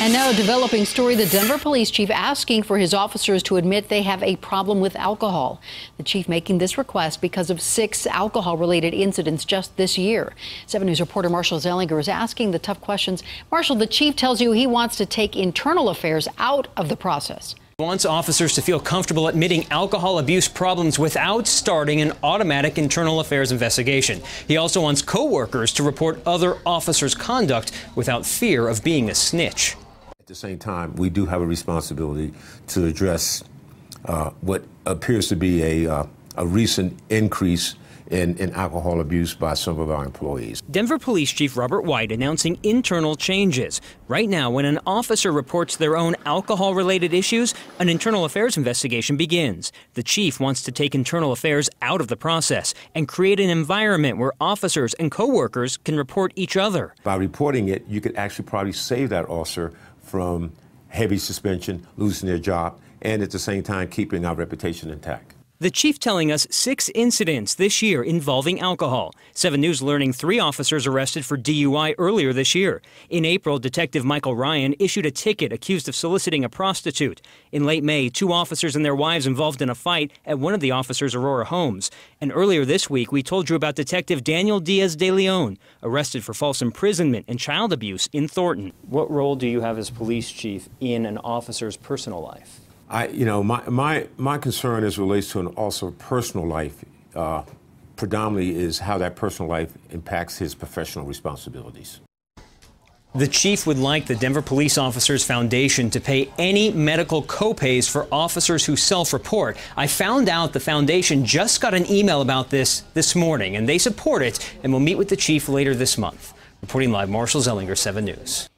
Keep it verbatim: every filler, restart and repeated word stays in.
And now a developing story, the Denver police chief asking for his officers to admit they have a problem with alcohol. The chief making this request because of six alcohol-related incidents just this year. seven News reporter Marshall Zellinger is asking the tough questions. Marshall, the chief tells you he wants to take internal affairs out of the process. Wants officers to feel comfortable admitting alcohol abuse problems without starting an automatic internal affairs investigation. He also wants co-workers to report other officers' conduct without fear of being a snitch. At the same time, we do have a responsibility to address uh, what appears to be a, uh, a recent increase In, in alcohol abuse by some of our employees. Denver Police Chief Robert White announcing internal changes. Right now, when an officer reports their own alcohol-related issues, an internal affairs investigation begins. The chief wants to take internal affairs out of the process and create an environment where officers and co-workers can report each other. By reporting it, you could actually probably save that officer from heavy suspension, losing their job, and at the same time keeping our reputation intact. The chief telling us six incidents this year involving alcohol. seven News learning three officers arrested for D U I earlier this year. In April, Detective Michael Ryan issued a ticket accused of soliciting a prostitute. In late May, two officers and their wives involved in a fight at one of the officers' Aurora homes. And earlier this week, we told you about Detective Daniel Diaz de Leon, arrested for false imprisonment and child abuse in Thornton. What role do you have as police chief in an officer's personal life? I, you know, my, my, my concern as relates to an officer's personal life uh, predominantly is how that personal life impacts his professional responsibilities. The chief would like the Denver Police Officers Foundation to pay any medical co-pays for officers who self-report. I found out the foundation just got an email about this this morning, and they support it and will meet with the chief later this month. Reporting live, Marshall Zellinger, seven News.